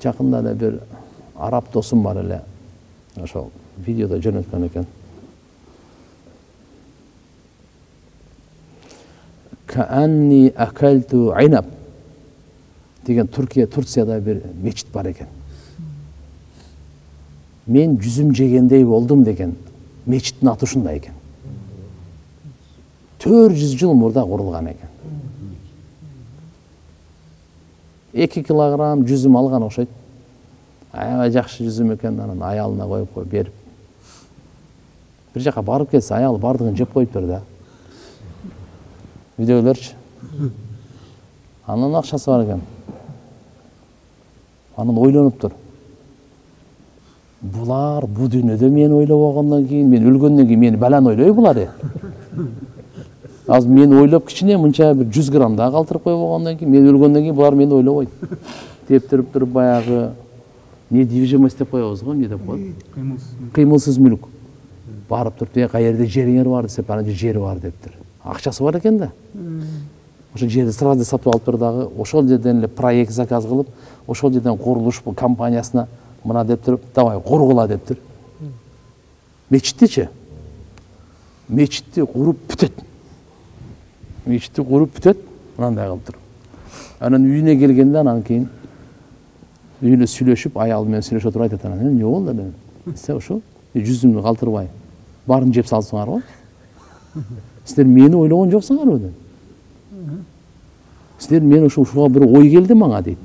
Жакында эле бир араб досум бар эле. Ошол видеода жөнөткөн экен. Каанни акалту айнаб деген Турцияда бир мечит бар экен. Мен жүзүм жегендей болдум деген мечиттин аты ушундай экен. 400 жыл мурда курулган экен. 2 килограмм жүзүм алган окшойт. Аябай жакшы жүзүм экен, анан аялына коюп берип. Бир жака барып келсе, аял бардыгын жеп коюптур да. Видео көрчү. Анын акчасы бар экен. Анан ойлонуптур. Булар бу дүйнөдө мени ойлоп болгондон кийин, мен өлгөндөн кийин мени балан ойлойбу булар. Азыр мени ойлоп кичине мынча бир 100 грамм да калтырып коюп болгондон кийин, мен өлгөндөн кийин булар мени ойлобойт. Деп туруп баягы недвижимость деп коебуз го, эмне деп коет? Кыймылсыз мүлк. Барып туруп, каерде жериңер бар десе, ана жери бар дептир. Акчасы бар экен да. Ошо жерди сразу сатып алыптыр дагы, ошол жерден эле проект заказ кылып, ошол жерден курулуш компаниясына мына деп туруп, давай кургула дептир. Мечиттичи? Мечитти куруп бүтөт. Мечитти куруп бүтөт, мындай кылып туруп. Анан үйүнө келгенде анан кийин үйүнө сүйлөшүп, аялы менен сүйлөшүп туруп айтат анан, эмне болду деп. Сен ошо жүзүмдү калтырбай, баарын жеп салсыңар го. Силер мени ойлогон жоксуңарбы деп. Силер мен ушуга бир ой келди мага дейт.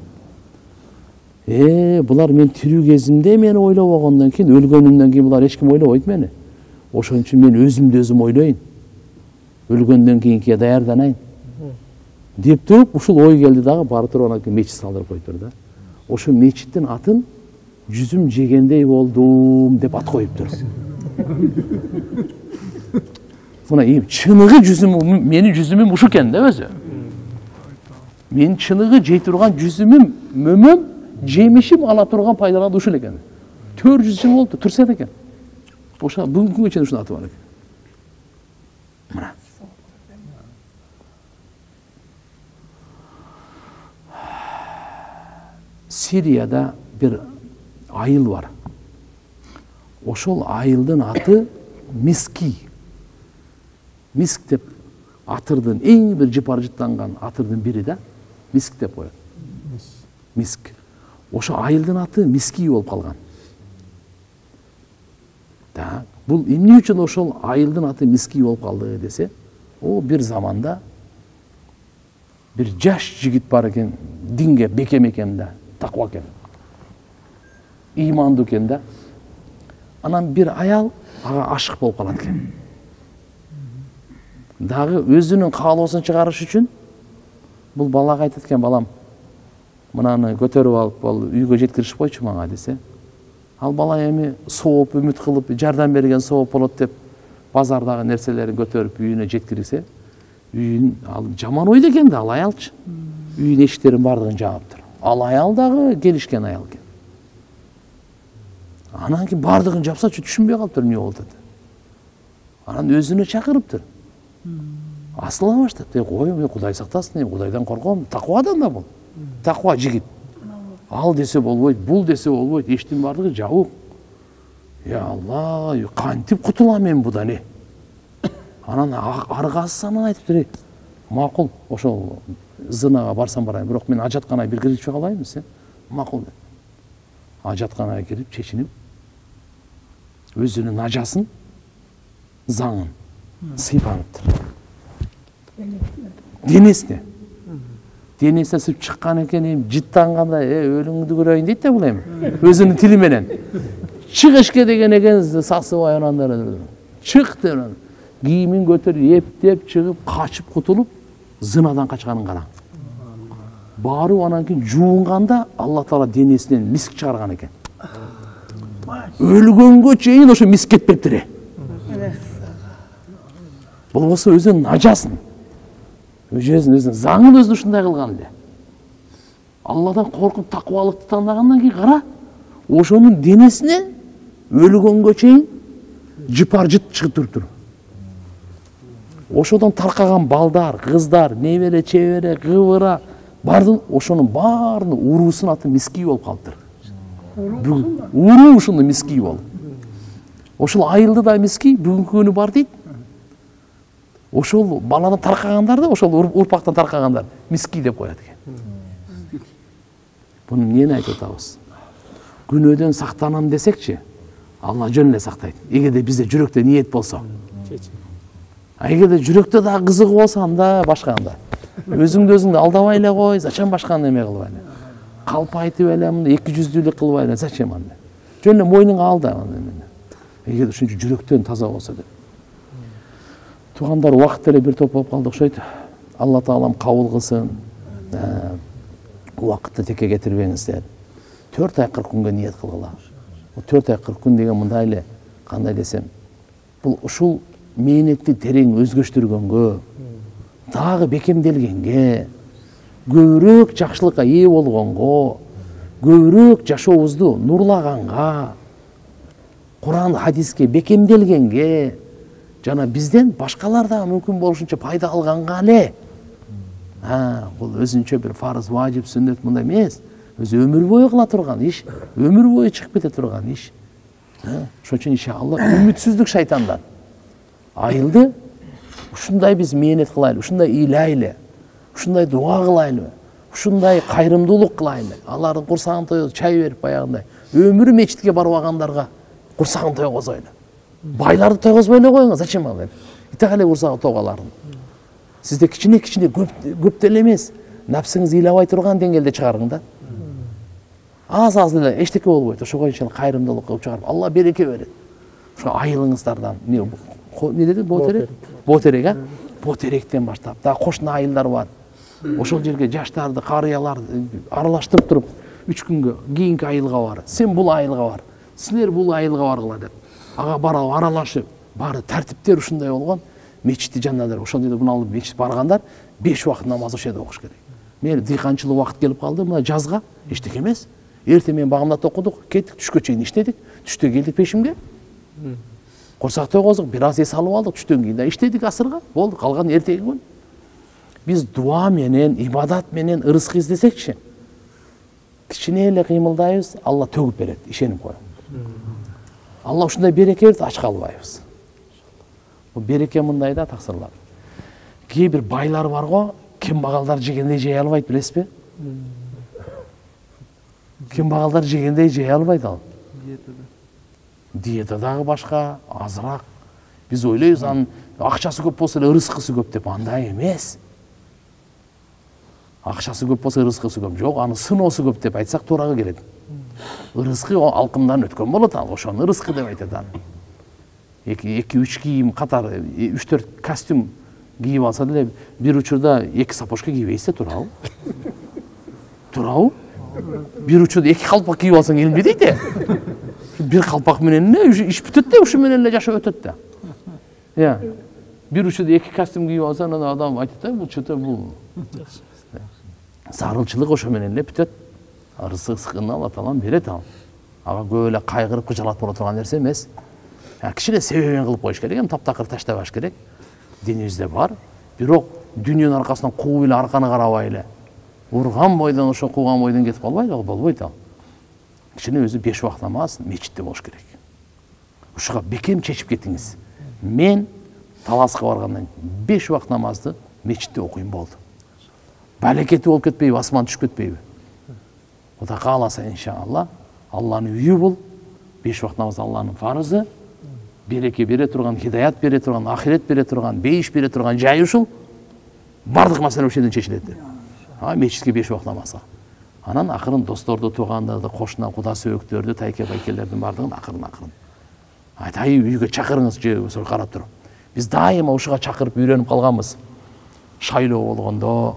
Булар мен тирүү кезимде мени ойлоп болгондон кийин, өлгөнүмдөн кийин булар эч ким ойлобойт мени. Ошон үчүн мен өзүмдү өзүм ойлойн. Өлгөндөн кийинкиге даярданайын. Деп туруп, ушул ой келди дагы, барып туруп анан мечит салдырып коюптур да. Ошо мечиттин атын жүзүм жегендей болдум деп ат коюптур. Мына чыныгы жүзүм, менин жүзүмүм ушу экен да өзү. Мен чыныгы жей турган жүзүмүм, мөмөм, жемишим ала турган пайдалануу ушул экен. 400 жыл болду, Турцияда экен. Ошо бүгүнкү күнгө чейин ушунун аты бар экен. Мына. Сирияда бир айыл бар. Ошол айылдын аты Миски. Миск деп атырдын, эң бир жыпар-жыттанган атырдын бири да. Миск деп коет. Миск. Ошо айылдын аты Миски болуп калган. Да, бул эмне үчүн ошол айылдын аты Миски болуп калды десе, о бир заманда бир жаш жигит бар экен, динге бекем экен да, таква экен. Имандуу экен да. Анан бир аял ага ашык болуп калат экен. Дагы өзүнүн каалоосун чыгарыш үчүн бул балага айтат экен, балам, мынаны көтөрүп алып, ал үйгө жеткиришип койчу мага десе. Ал бала эми сооп үмүт кылып, жардам берген сооп болот деп базардагы нерселерин көтөрүп үйүнө жеткирсе, үйүн ал жаман ойдо экен да, ал аялчы. Үйүн эшиктерин бардыгын жааптыр. Ал аял дагы келишкен аял экен. Анан кийин бардыгын жапса, түшүнбөй калыптыр эмне болду деп. Анан өзүнө чакырыптыр. Асыла баштап, кой, мен Кудай сактасын, Кудайдан корком, таквадан да бул. Таква жигит. Ал десе болбойт, бул десе болбойт, эштин бардыгы жабык. Алла, кантип кутулам мен будан э? Анан аргасы анан айтыптыр, макул, ошол зынага барсам барайын, бирок мен ажатканага бир кирип чыга алайынбы десе, макул деп. Ажатканага кирип, чечинип, өзүнүн ажасын, заңын сыйпаныптыр. Денесине. Денесине сыйып чыккан экен, жыттанганда, өлүңдү көрөйүн дейт да бул эми. Өзүнүн тили менен. Чык эшикке деген экен, сасыбай анан чык деп. Кийимин көтөрүп, эптеп чыгып, качып кутулуп, зынадан качканын караң. Барып анан кийин жуунганда Алла Таала денесинен миск чыгарган экен. Өлгөнгө чейин ошо миск кетпептир. Болбосо өзүнүн ажасын, өзүнүн заңын өзү ушундай кылган эле. Алладан коркуп таквалыкты тандагандан кийин кара, ошонун денесине өлгөнгө чейин жыпар-жыт чыгып туруптур. Ошодон таркаган балдар, кыздар, небере, чебере, кыбыра, бардын ошонун баарынын уруусунун аты Миски болуп калыптыр. уруу ушундай миски болуп. Ошол айылды да миски, бүгүнкү күнү бар дейт. Ошол баладан таркагандар да, ошол урпактан таркагандар миски деп коет экен. Буну эмнени айтып атабыз? Күнөөдөн сактанам десекчи, Алла жөн эле сактайт. Эгерде бизде жүрөктө ниет болсо. Эгерде жүрөктө да кызыгы болсо, анда башка анда. Өзүңдү алдабай эле кой, зачем башка неме кылбай эле? Калп айтып эле, мындай 200-дүүлүк кылбай эле, зачем анда? Жөн эле мойнуңа ал да. Эгерде ушунча жүрөктөн таза болсо деп. Тугандар, убакыт эле бир топ болуп калды окшойт. Алла Таалам кабыл кылсын. Убакытты теке кетирбеңиздер. 4 ай 40 күнгө ниет кылгыла. 4 ай 40 күн деген мындай эле, кандай десем, бул ушул мээнетти терең өзгөчтүргөнгө, дагы бекемделгенге, көбүрөөк жакшылыкка ээ болгонго, көбүрөөк жашообузду нурлаганга, Куран хадиске бекемделгенге, жана бизден башкалар да мүмкүн болушунча пайда алганга эле. Бул өзүнчө бир фарыз, важип, сүннөт мындай эмес. Өзү өмүр бою кыла турган иш, өмүр бою чыгып кете турган иш. Ошон үчүн иншалла үмүтсүздүк шайтандан айылды. Ушундай биз мээнет кылайлы, ушундай ыйлайлы, ушундай дуа кылайлы, ушундай кайрымдуулук кылайлы. Алардын курсагын тоёбуз, чай берип баягындай. Өмүрү мечитке барбагандарга курсагын тойгозойлу. Байларды тойгозбой эле коюңуз, зачем ал? Итак эле курсагы ток алардын. Сизде кичине көп деле эмес, напсыңыз ыйлабай турган деңгээлде чыгарың да. Аз эле эчтеке болбойт. Ошого ишен кайрымдуулук кылып чыгарып, Алла береке берет. Ошо айылыңыздардан не деди? Ботерек, Ботеректен баштап, да кошуна айылдар бар. Ошол жерге жаштарды, карыяларды аралаштырып туруп, 3 күнгө кийинки айылга бар. Сен бул айылга бар. Силер бул айылга баргыла деп. Ага барып аралашып, баары тартиптер ушундай болгон. Мечитти жандадар, ошол жерде буну алып мечит баргандар 5 убакыт намаз ошол жерде окуш керек. Мен дыйканчылык убакыт келип калды, мына жазга эчтеке эмес. Эртең менен багымдат окудук, кеттик, түшкө чейин иштедик. Түштө келдик пешимге. Курсак тойгоздук, бир аз эс алып алдык, түштөн кийин да иштедик асырга. Болду, калган эртеги күн. Биз дуа менен, ибадат менен ырызкы издесекчи, кичине эле кыймылдайбыз, Алла төгүп берет, ишенип коюң. Алла ушундай береке берет, ач калбайбыз. Бул береке мындай да, таксырлар. Кээ бир байлар бар го, кембагалдар жегендей жей албайт, билесизби? Кембагалдар жегендей жей албайт ал. Диета дагы башка, азыраак. Биз ойлойбуз, анын акчасы көп болсо эле ырыскысы көп деп, андай эмес. Акчасы көп болсо ырыскысы көп. Жок, анын сыноосу көп деп айтсак туура келет. Ырыскы алкымдан өткөн болот ал, ошону ырыскы деп айтат аны. 2-3 кийим катар, 3-4 костюм кийип алса деле, бир учурда 2 сапожка кийбейсиз да, туурабы? Туурабы? Бир учурда 2 калпак кийип алсаң элме дейт. Бир калпак менен эле иш бүтөт да, ушу менен эле жашоо өтөт да. Бир учурда 2 костюм кийип алсаң, ана адам айтат да, бул чөтө бул. Зарылчылык ошо менен эле бүтөт. Рызыгын Алла Таалам берет ал. Ага көп эле кайгырып кыжалат боло турган нерсе эмес. Кичине себебин кылып коюш керек, таптакыр таштабаш керек. Динибизде бар. Бирок дүйнөнүн аркасынан кууп эле арканы карабай эле, урган бойдон ошо кууган бойдон кетип калбайбы? Ал болбойт ал. Кичине өзү 5 убакыт намаз мечитте болуш керек. Ушуга бекем чечип кетиңиз. Мен Таласка баргандан 5 убакыт намазды мечитте окуйм болду. Балекети болуп кетпейби, асман түшүп кетпейби? Кудай кааласа иншалла, Алланын үйү бул. 5 убакыт намаз Алланын фарызы. Береке бере турган, хидаят бере турган, ахирет бере турган, бейиш бере турган жайы ушул. Бардык маселе ошол чечилет. Мечитке 5 убакыт намазга. Анан акырын досторду, туугандарды, кошуна, куда сөөктөрдү, тайке байкелердин бардыгын акырын. Айтай үйгө чакырыңыз же ошол карап туруп. Биз дайыма ушуга чакырып үйрөнүп калганбыз. Шайлоо болгондо,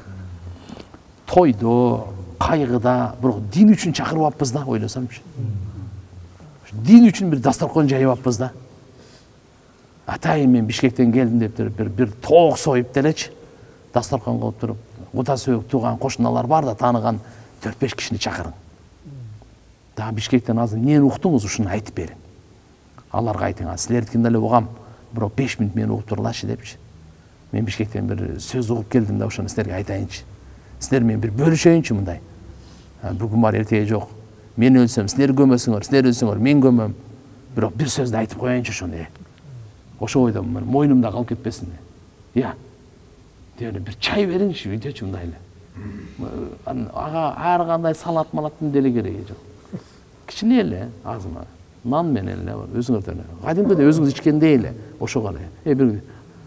тойдо, кайгыда, бирок дин үчүн чакырбаппыз да, ойлосомчу. Дин үчүн бир дастаркан жайбаппыз да. Атайын мен Бишкектен келдим деп туруп, бир тоок союп делечи, дастаркан кылып туруп, куда сөөк тууган кошуналар бар да, тааныган 4-5 кишини чакырың. Да Бишкектен азыр эмнени уктуңуз, ушуну айтып бериң. Аларга айтың, силердикин деле угам, бирок 5 мүнөт мени угуп турлачы депчи. Мен Бишкектен бир сөз угуп келдим да, ошону силерге айтайынчы. Силер менен бир бөлүшөйүнчү мындай. Бүгүн бар, эртеге жок. Мен өлсем, силер көмөсүңөр, силер өлсөңөр, мен көмөм. Бирок бир сөздү айтып коеюнчу ошону. Ошо ойдомун, мойнумда калып кетпесин. Я. Дегенде бир чай бериңчи, үйдөчү мындай эле. Ага ар кандай салат малаттын деле кереги жок. Кичине эле, азына. Нан менен эле бар, өзүңөрдөн. Кадимкидей өзүңүз ичкендей эле, ошого эле. Бир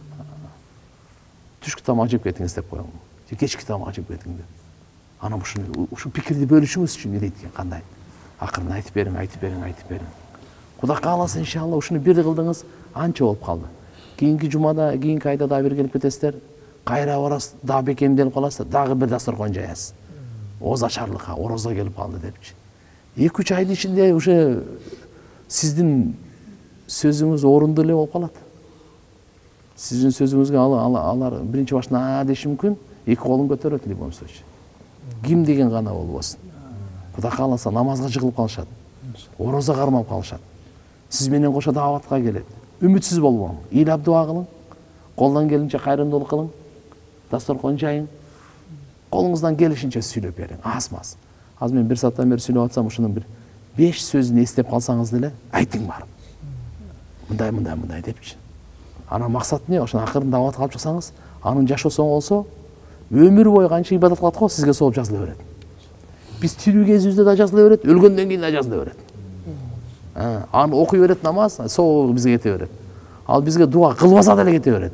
түшкү тамак жеп кетиңиз деп коем. Же кечки тамак жеп кетиң деп. Анан ушу пикирди бөлүшүңүз үчүн элейт экен кандай. Акырын айтып бериң. Кудай кааласа иншалла ушуну бир кылдыңыз, анча болуп калды. Кийинки жумада, кийинки айда дагы бир келип кетесиздер. Кайра барасыз, дагы бекемделип каласыздар, дагы бир дасторкон жаясыз. Ооз ачарлыкка, орозо келип калды депчи. 2-3 айдын ичинде уже сиздин сөзүңүз орунду эле болуп калат. Сиздин сөзүңүзгө алар биринчи башына деши мүмкүн, 2 колун көтөрөт в любом случае. Ким деген гана болбосун. Кудай кааласа намазга жыгылып калышат. Орозо кармап калышат. Сиз менен кошо дааватка келет. Үмүтсүз болбоң. Ыйлап дуа кылың. Колдон келинче кайрымдуулук кылың. Дасторкон жайың. Колуңуздан келишинче сүйлөп бериң. Аз-маз. Аз мен 1 сааттан бери сүйлөп атсам, ушунун бир 5 сөзүн эстеп калсаңыз деле, айтың барып. Мындай депчи. Анан максат эмне? Ошону акырын даават кылып чыксаңыз, анын жашоосу болсо, өмүр бою канча ибадат кылат го, сизге солуп жазыла берет. Биз тирүү кезибизде да жазыла берет, өлгөндөн кийин да жазыла берет. Аны окуй берет намаз, соо бизге кете берет. Ал бизге дуа кылбаса деле кете берет.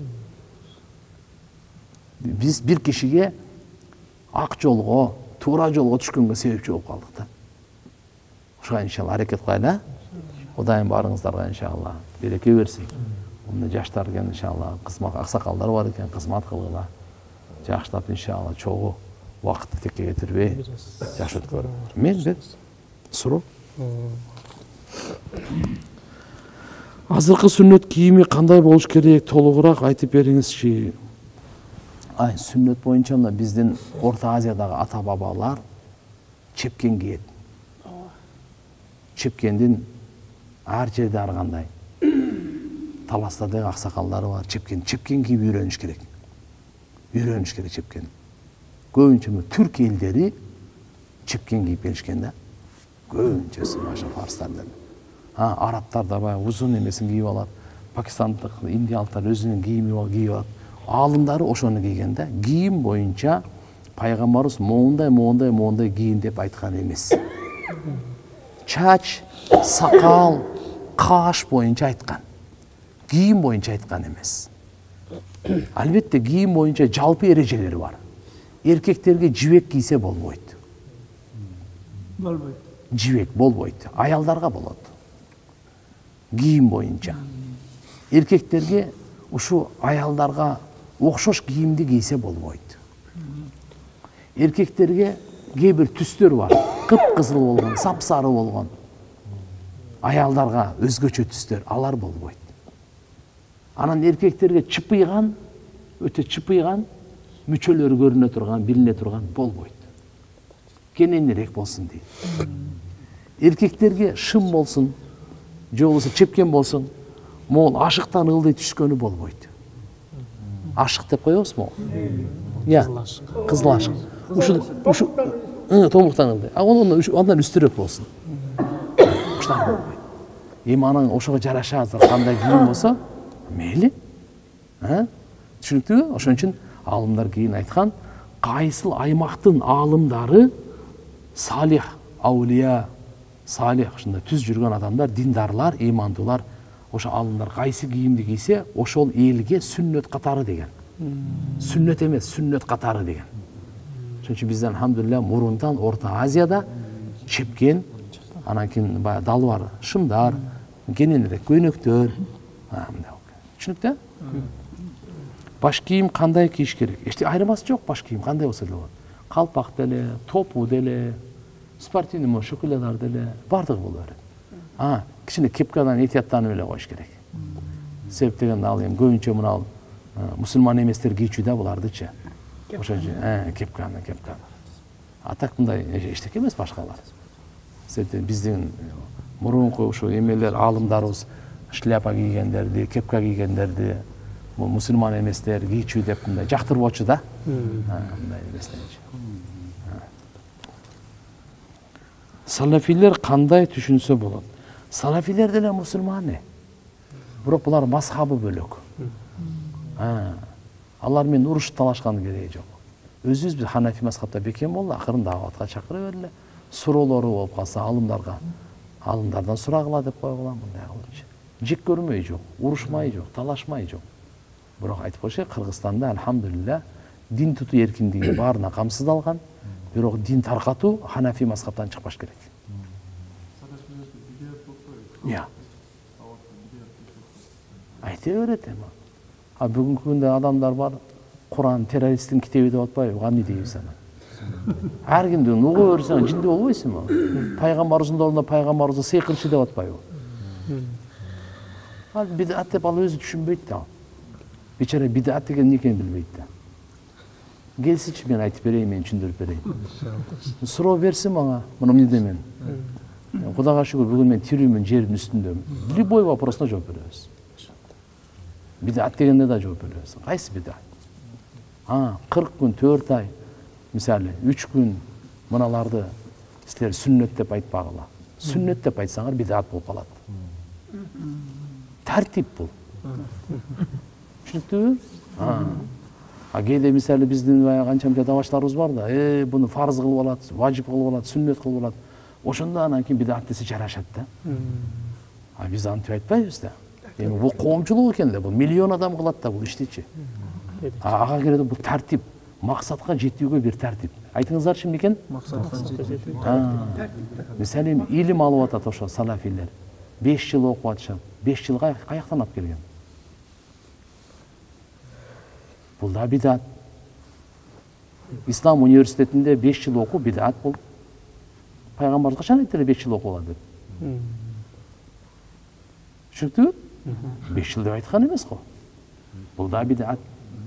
Биз бир кишиге ак жолго, туура жолго түшкөнгө себепчи болуп калдык да. Ошого иншалла аракет кылайлы. Кудайым барыңыздарга иншалла береке берсин. Мына жаштар экен иншалла, кызмат аксакалдар бар экен, кызмат кылгыла. Жакшылап иншалла чогуу убакытты текке кетирбей жаш өткөрүп. Мен суроо. Азыркы сүннөт кийими кандай болуш керек, толугураак айтып бериңизчи. Сүннөт боюнча биздин Орто Азиядагы ата бабалар чепкен кийет. Чепкендин ар жерде ар кандай. Таластардагы аксакалдары бар, чепкен кийип үйрөнүш керек. Чепкен. Көбүнчө түрк элдери чепкен кийип келишкен да. Көбүнчөсү баша фарстардан. Арабтар да баягы узун эмесин кийип алат. Пакистандык, индиялыктар өзүнүн кийими кийип алат. Аалымдары ошону кийген да. Кийим боюнча пайгамбарыбыз моундай кийин деп айткан эмес. Чач, сакал, каш боюнча айткан. Кийим боюнча айткан эмес. Албетте кийим боюнча жалпы эрежелери бар. Эркектерге жибек кийсе болбойт. Жибек болбойт. Аялдарга болот. Кийим боюнча. Эркектерге ушу аялдарга окшош кийимди кийсе болбойт. Эркектерге кээ бир түстөр бар. Кып-кызыл болгон, сапсары болгон. Аялдарга өзгөчө түстөр, алар болбойт. Анан эркектерге чыпыйган, өтө чыпыйган, мүчөлөрү көрүнө турган, билине турган болбойт. Кененирээк болсун дейт. Эркектерге шым болсун, же болбосо чепкен болсун, могул ашыктан ылдый түшкөнү болбойт. Ашык деп коебузбу? Кызыл ашык. Ушу томуктан ылдый. Андан үстүрөөк болсун. Ушудан болбойт. Эми анан ошого жараша кандай кийим болсо, мейли. Түшүнүктүүбү? Ошон үчүн аалымдар кийин айткан, кайсыл аймактын аалымдары салих, аулия, салих, ушундай түз жүргөн адамдар, диндарлар, ыймандуулар, ошо аалымдар кайсы кийимди кийсе, ошол элге сүннөт катары деген. Сүннөт эмес, сүннөт катары деген. Ошон үчүн бизден алхамдулилля мурунтан Орто Азияда чепкен, анан кийин баягы далбар шымдар, кененирээк көйнөктөр, мындай. Түшүнүктүү? Баш кийим кандай кийиш керек? Эч айырмасы жок, баш кийим кандай болсо деле болот. Калпак деле, топу деле, спортивный шоколадар деле, бардыгы боло берет. Кичине кепкадан этияттанып эле коюш керек. Себеп дегенде ал эми көбүнчө мына мусулман эместер кийчү да булардычы. Ошо кепканы. А так мындай эчтеке эмес башкалар. Себеп биздин мурунку ушу эмелер, аалымдарыбыз шляпа кийгендерди, кепка кийгендерди, мусулман эместер кийчү деп мындай жактырбоочу да. Мындай эместенчи. Салафилер кандай түшүнсө болот? Салафилер деле мусулман. Бирок булар мазхабы бөлөк. Алар менен урушуп талашкандын кереги жок. Өзүбүз бир Ханафи мазхабта бекем болду, акырын дааватка чакырып эле. Суроолору болуп калса алымдардан сурагыла деп койгула мындай кылып. Жек көрмөй жок, урушмай жок, талашмай жок. Бирок айтып коюш, Кыргызстанда алхамдулилля дин тутуу эркиндиги баарына камсыздалган. Бирок дин таркатуу Ханафи мазхабтан чыкпаш керек. Айта берет эми. Бүгүнкү күндө адамдар бар, Куран террористтин китеби деп атпайбы? Кандай дейбиз аны? Ар кимди уга берсең жинди болбойсуңбу? Пайгамбарыбыздын ордуна пайгамбарыбызды сыйкырчы деп атпайбы? Ал бидат деп ал өзү түшүнбөйт да. Бечара бидат деген эмне экенин билбейт да. Келсичи мен айтып берейин, мен түшүндүрүп берейин. Суроо берсин мага, мына эмне мен. Кудайга шүгүр, бүгүн мен тирүүмүн, жердин үстүндөмүн. Любой вопросуна жооп беребиз. Бидат дегенде да жооп беребиз. Кайсы бидат? 40 күн, 4 ай, мисалы 3 күн мыналарды силер сүннөт деп айтпагыла. Сүннөт деп айтсаңар бидат болуп калат. Тартип бул. Түшүнүктүбү? Кээде мисалы биздин канча давачларыбыз бар да, буну фарз кылып алат, важип кылып алат, сүннөт кылып алат. Ошондо анан кийин бидат десе жарашат да. Биз антип айтпайбыз да. Эми бул коомчулук экен да, бул миллион адам кылат да бул иштичи. Ага келет бул тартип, максатка жетүүгө бир тартип. Айтыңыздарчы эмне экен? Максатка жетүү. Мисалы илим алып атат ошо салафилер. 5 жыл окуп атышат. 5 жылга каяктан алып келген? Бул да бидат. Ислам университетинде 5 жыл окуу бидат бул. Пайгамбарыбыз качан айтты 5 жыл окугула деп? Түшүнүктүбү? 5 жыл деп айткан эмес го. Бул да бидат.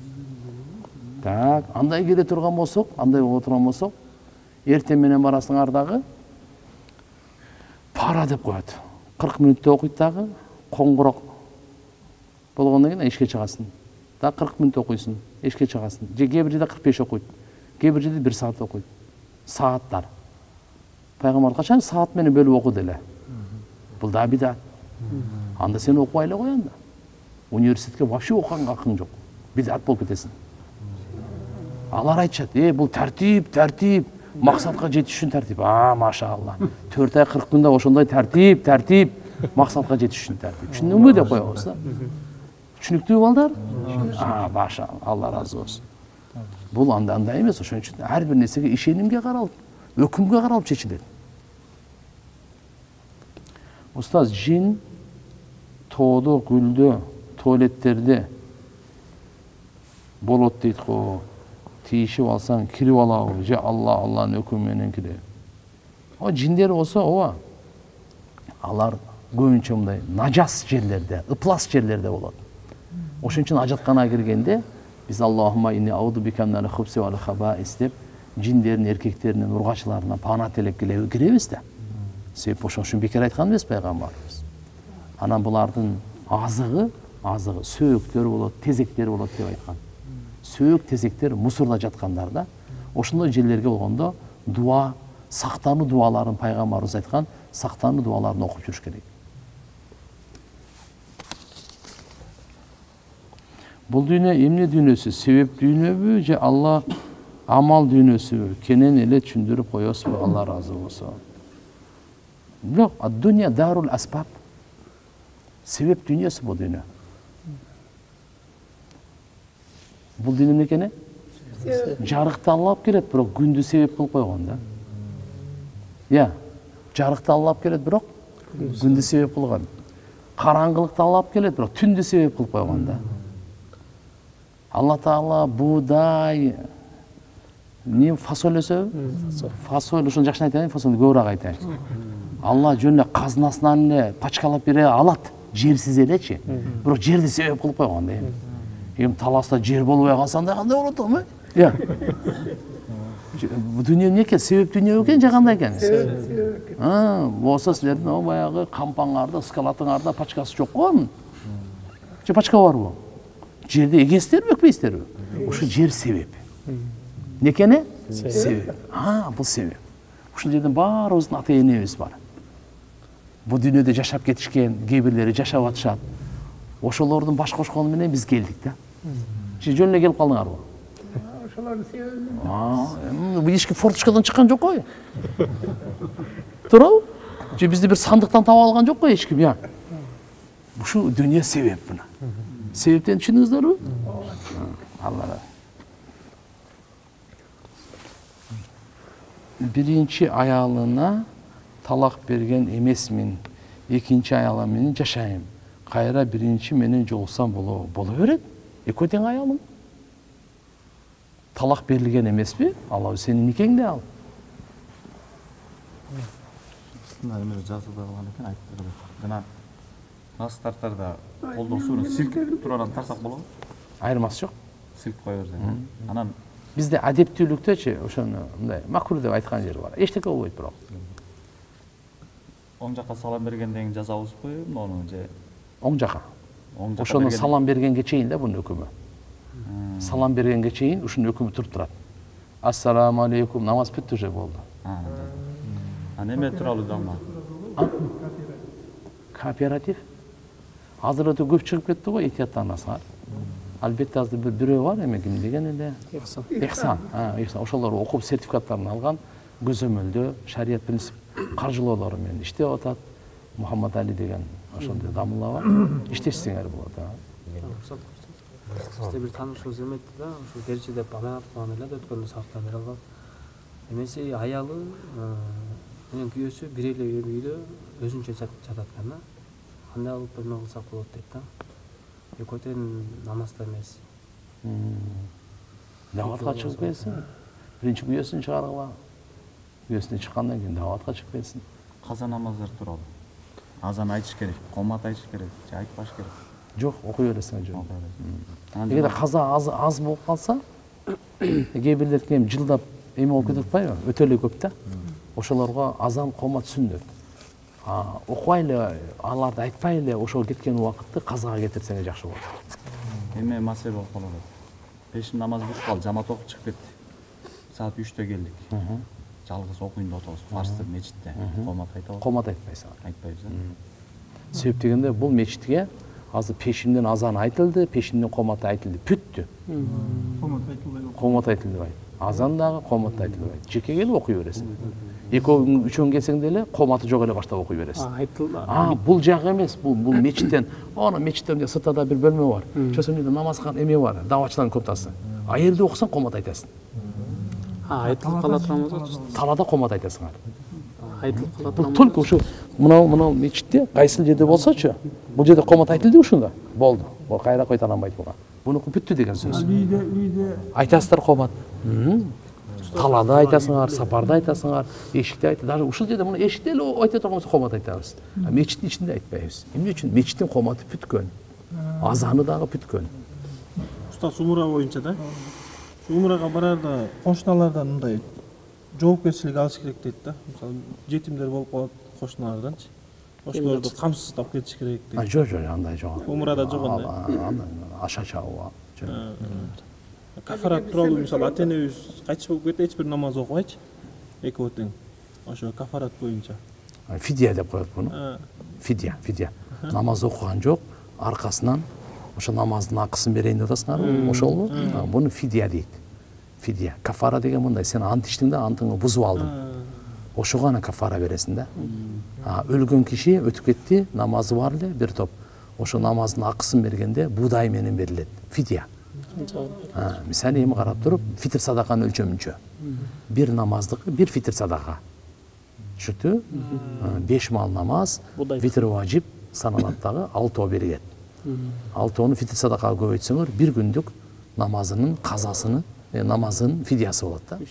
Так, андай келе турган болсок, андай боло турган болсок, эртең менен барасың ардагы пара деп коет. 40 мүнөттө окуйт дагы, коңгурок болгондон кийин эшикке чыгасың. Да 40 мүнөт окуйсуң, эшикке чыгасың. Же кээ бир жерде 45 окуйт. Кээ бир жерде 1 саат окуйт. Сааттар. Пайгамбар качан саат менен бөлүп окуду эле. Бул да бидат. Анда сен окубай эле кой анда. Университетке вообще окуганга акың жок. Бидат болуп кетесиң. Алар айтышат, бул тартип, максатка жетиш үчүн тартип. Машалла. 4 ай 40 күндө ошондой тартип, максатка жетиш үчүн тартип. Түшүндүңбү деп коебуз да. Түшүнүктүү балдар? Машалла, Алла разы болсун. Бул андай эмес, ошон үчүн ар бир нерсеге ишенимге каралып, өкүмгө каралып чечилет. Устаз, жин тоодо, гүлдө, туалеттерде болот дейт го. Тийишип алсаң кирип алабы, же Алланын өкүмү менен кире. Жиндер болсо, алар көбүнчө мындай нажас жерлерде, ыплас жерлерде болот. Ошон үчүн ажатканага киргенде биз Аллахумма инни ауду бика минал хубси вал хабаис деп жиндердин, эркектердин, ургачыларына пана телеп киребиз да. Себеп ошон үчүн бекер айткан эмес пайгамбарыбыз. Анан булардын азыгы сөөктөр болот, тезектер болот деп айткан. Сөөк, тезектер мусорда жаткандарда, ошондой жерлерге болгондо дуа, сактануу дуаларын пайгамбарыбыз айткан, сактануу дуаларын окуп жүрүш керек. Бул дүйнө эмне дүйнөсү? Себеп дүйнөбү же Алла амал дүйнөсүбү? Кенен эле түшүндүрүп коесузбу? Алла разы болсун. Жок, ад-дунья дарул асбаб. Себеп дүйнөсү бул дүйнө. Бул дүйнө эмне экени? Жарыкты Алла алып келет, бирок күндү себеп кылып койгон да. Жарыкты Алла алып келет, бирок күндү себеп кылган. Караңгылыкты Алла алып келет, бирок түндү себеп кылып койгон да. Алла Таала буудай, фасоль өсөбү? Фасоль, ошону жакшы айтайын, фасоль көбүрөөк айтайын. Алла жөн эле казынасынан эле пачкалап бере алат, жерсиз элечи. Бирок жерди себеп кылып койгон да. Эми таласта жер болбой калса андай кандай болот эми? Дүйнө эмне экен? Себеп дүйнө экен же кандай экен? Болсо силердин баягы кампаңарда, скалатыңарда пачкасы жок го? Же пачка барбы? Жерде эгесиздерби, өкпөйсүздөрбү? Ошо жер себеп. Некени? Себеп. Бул себеп. ушул жерден баарыбыздын ата энебиз бар. Бул дүйнөдө жашап кетишкен, кээ бирлери жашап атышат. Ошолордун баш кошкону менен биз келдик да. Сиз жөн эле келип калдыңарбы? Ошолордун себебин Бул ишки форточкадан чыккан жок го. Туурабы? Же бизди бир сандыктан таап алган жок го эч ким, я. Ушул дүйнө себеп буна. Себептен түшүндүңүздөрбү? Алла. Биринчи аялына талак берген эмесмин. Экинчи аялым менен жашайм. Кайра биринчи менен жолуксам боло берет. Экөө тең аялым. Талак берилген эмеспи? Алла сенин никеңде ал. Эмне жазылып калган экен айтты. Жана нас тартарда колдон сууну силкип турардан тарсак болобу? Айырмасы жок. Силкип кое берсең. Анан Бизде адептүүлүктөчү ошону мындай макрур деп айткан жери бар. Эчтеке болбойт бирок. оң жакка салам бергенден кейін жазабызбы муну же Оң жака. оң жакка Ошону салам бергенге чейин да бунун өкүмү. Салам бергенге чейин ушунун өкүмү туруп турат. Ассаламу алейкум, намаз бүттү же болду. Неме тууралуу дама? Кооператив. Азыр өтө көп чыгып кетти го этияттанасыңар. Албетте азыр бирөө бар эме ким деген эле? Ихсан. Ихсан. Ошолор окуп сертификаттарын алган, көзөмөлдө шарият принцип каржылоолору менен иштеп атат. Мухаммад Али деген ошондой дамылла бар. Иштешсеңер болот. Бизде бир таанышыбыз эметти да, ошо Дерчи деп аманат кылган эле өткөндө сактан бере алган. Эмеси аялы менен күйөөсү бир эле үйдө өзүнчө жатат экен да. Кандай кылып эме кылсак болот дейт да. Экөө тең намазда эмес. Даватка чыгып келсин. Биринчи күйөөсүн чыгаргыла. Күйөөсүнөн чыккандан кийин даватка чыгып келсин. Каза намаздар тууралуу. Азан айтыш керек, комат айтыш керек, же айтпаш керек. Жок, окуй бересиң жок. Эгерде каза аз болуп калса, кээ бирлер кем жылдап эме болуп кетип атпайбы? Өтө эле көп да. Ошолорго азан комат сүннөт. Окубай эле, аларды айтпай эле ошол кеткен убакытты казага кетирсең жакшы болот. Эме маселе болуп калат. Пешин намаз бүтүп калды, жамаат окуп чыгып кетти. Саат 3-тө келдик. Жалгыз окуйн деп атабыз, фарзды мечитте. Комат айтабыз. Комат айтпайсың. Айтпайбыз. Себеп дегенде бул мечитке азыр пешимден азан айтылды, пешимден комат айтылды, бүттү. Комат айтылбайт. Азан дагы, комат айтылбайт. Жеке келип окуй бересиң. Экөө үчөн келсең деле коматы жок эле баштап окуй бересиң. Айтылды. Бул жак эмес, бул мечиттен. Аны мечиттен сыртада бир бөлмө бар. Чөсөм жерде намаз кылган эме бар, даватчылардын комнатасы. А жерде окусаң комат айтасың. Айтылып кала турабыз го. Талада комат айтасыңар. Айтылып кала Бул турабыз. только ушу мынау мечитте кайсыл жерде болсочу, бул жерде комат айтылды ушунда. Болду. Бул кайра кайталанбайт буга. Буну бүттү деген сөз. үйдө Айтасыздар комат. Талада айтасыңар, сапарда айтасыңар, эшикте айтасыңар. Даже ушул жерде муну эшикте эле айта турган болсо комат айтабыз. Мечиттин ичинде айтпайбыз. Эмне үчүн? Мечиттин коматы бүткөн. Азаны дагы бүткөн. Устаз умура боюнча да. Умурага барарда кошуналардан мындай жоопкерчилик алыш керек дейт да. Мисалы жетимдер болуп калат кошуналарданчы. Ошолорду камсыздап кетиш керек дейт. Жок, андай жок. Умурада жок андай. Аша чабуу. Кафарат тууралуу мисалы ата энебиз кайтыш болуп кетти, эч бир намаз окубайчы. Экөө тең. Ошо кафарат боюнча. Фидия деп коет буну. Фидия. Намаз окуган жок, аркасынан ошо намаздын акысын берейин деп атасыңарбы? Ошолбу? Буну фидия дейт. Фидия. Кафара деген мындай, сен ант иштиң да, антыңды бузуп алдың. Ошого гана кафара бересиң да. Өлгөн киши өтүп кетти, намазы бар эле бир топ. Ошо намаздын акысын бергенде буудай менен берилет. Фидия. Мисалы эми карап туруп, фитр садаканын өлчөмүнчө. Бир намаздыкы, бир фитр садака. Түшүктү? 5 мал намаз, витр важип саналат дагы 6 бергет. 6-ны фитр садакага көбөйтсөңөр, бир күндүк намазынын казасынын, намазынын фидиясы болот да.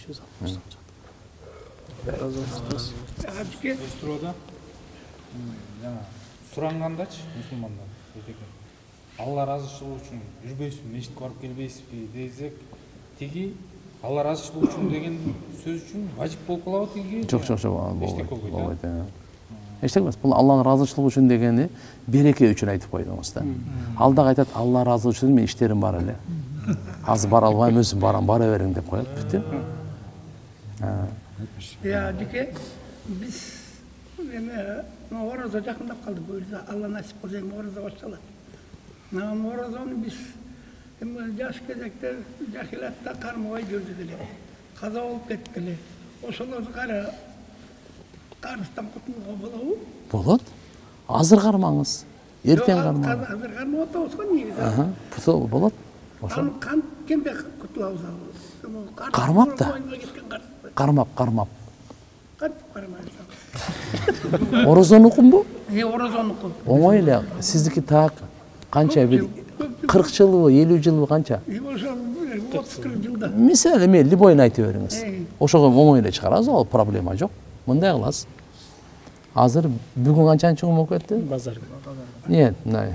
Сурангандачы мусулмандар Алла разычылыгы үчүн жүрбөйсүзбү, мечитке барып келбейсизби десек, тиги Алла разычылыгы үчүн деген сөз үчүн важип болуп калабы тиги? Жок, болбойт. Эчтеке эмес. Бул Алланын разычылыгы үчүн дегени береке үчүн айтып койдуңуз да. Ал дагы айтат, Алла разылыгы үчүн мен иштерим бар эле. Азыр бара албайм, өзүм барам, бара бериң деп коет. Бүттү. Ya dike biz Oraz'a жақындап қалдық. Алла насип қылса Ораза басталады. Оразаны біз жас кезекте жахилатта қармабай жүрдік эле. Қаза болып кеттік эле. Ошолорду кара карыстан кутулууга болобу? Болот. Азыр кармаңыз. Эртең кармаңыз. Азыр кармап атабыз го негизи. Болот. Ошо. Кемде кутулабыз ал? Кармап да. Кармап. Кантип кармайбыз? Оразаны укумбу? Оразаны укум. Оңой эле. Сиздики так канча бир 40 жылбы, 50 жылбы канча? Ошо 30-40 жылда. Мисалы мен любойн айта бериңиз. Ошого оңой эле чыгарабыз, ал проблема жок. Мындай кыласыз. Азыр бүгүн канчанчы күн болуп кетти? Базар. Нет, мындай.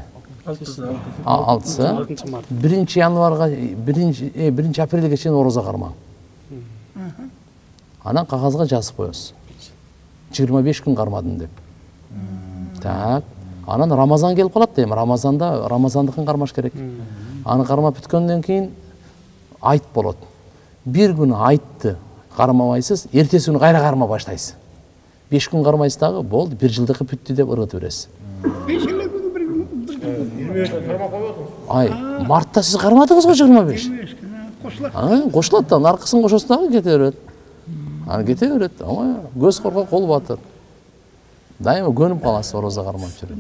6-сы. 1 январга 1 апрелге чейин ораза кармаң. Анан кагазга жазып коесуз. 25 күн кармадым деп. Так. Анан Рамазан келип калат дейм. Рамазандыкын кармаш керек. Аны кармап бүткөндөн кийин айт болот. Бир күн айтты кармабайсыз, эртеси күнү кайра кармап баштайсыз. 5 күн кармайсыз дагы, болду, 1 жылдыкы бүттү деп ыргытып бересиз. 5 жылдык Ай, мартта сиз кармадыңыз го 25. кошулат. Кошулат да, наркысын кошосуз дагы кете берет. Аны кете берет. Көз коркой кол батыр. Дайыма көнүп каласыз ораза кармап жүрүп.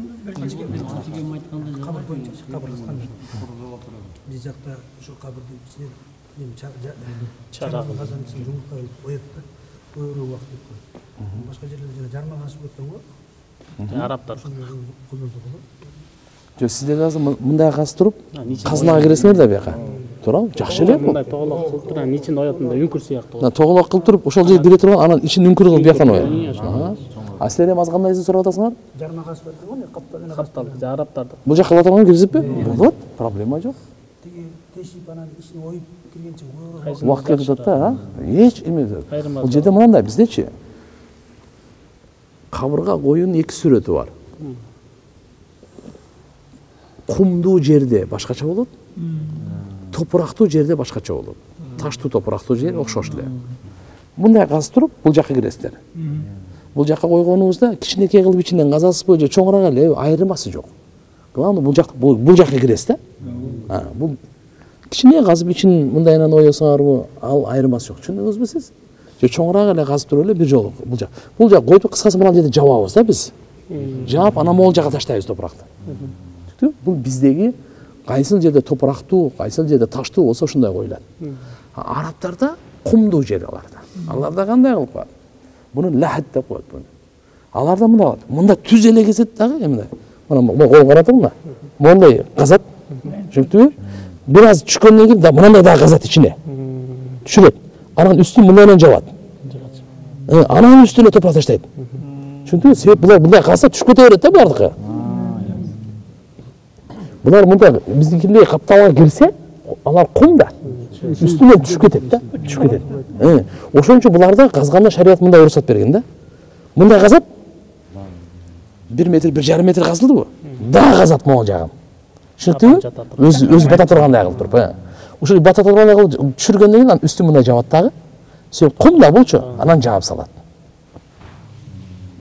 Биз жакта ошо кабырдын ичинен чарагын казанчын жумурка коет да. Көбүрөөк убакыт кетет. Башка жерлерде жармак ашып өткөн го. Арабтар. Колдонсо болот. Жок, сиздер азыр мындай казып туруп, казынага киресиңер да бияка. Туурабы? Жакшы эле бул. Мындай тоголок кылып туруп, анан ичин оятында үңкүр сыяктуу. Тоголок кылып туруп, ошол жерге кире турган, анан ичин үңкүр кылып бияктан оят. А силер эми азгандайсыз сурап атасыңар? Жармак ашып өткөн го, каптал Каптал, арабтарды. Бул жакка катарган киргизиппи? Болот, проблема жок. тиги тешип анан ичине оюп киргенче Убакыт кетет да, эч эме. Бул жерде мындай биздечи. Кабырга коюнун 2 сүрөтү бар. Кумдуу жерде башкача болот. Топурактуу жерде башкача болот. Таштуу топурактуу жер окшош эле. Мындай казып туруп, бул жакка киресиздер. Бул жакка койгонубузда кичинекей кылып ичинен казасызбы же чоңураак эле айырмасы жок. Главное бул жакка киресиз да. Бул кичине казып ичин мындайынан оёсоңарбы, ал айырмасы жок. Түшүндүңүзбү сиз? Же чоңураак эле казып туруп эле бир жолу бул жак коюп кыскасы мына жерде жабабыз да биз. Жаап анан могул жака таштайбыз топуракты. Бул биздеги кайсыл жерде топурактуу, кайсыл жерде таштуу болсо ушундай коюлат. Арабтарда кумдуу жер аларда. Аларда кандай кылып коет? Буну лахат деп коет буну. Аларда мындай кылат. Мында түз эле кезет дагы мындай. Мына кол каратып мына. Мондай казат. Түшүнүктүбү? Бир аз түшкөндөн кийин да мындай дагы казат ичине. Түшүрөт. Анан үстүн мындайдан жабат. Анан үстүнө топурак таштайт. Түшүндүңүзбү? Себеп булар мындай казса түшүп кете берет да булардыкы. Булар мындай биздикилер капталга кирсе, алар кумда. Үстүнөн түшүп кетет да, түшүп кетет. Ошон үчүн буларда казганда шарият мындай уруксат берген да. Мындай казат 1 метр, 1,5 метр казылдыбы? Дагы казат могул жагын. Түшүнүктүбү? Өзү бата тургандай кылып туруп, Ошол бата тургандай кылып түшүргөндөн кийин анан үстүн мындай жабат дагы. Себеп кум да булчу, анан жаап салат.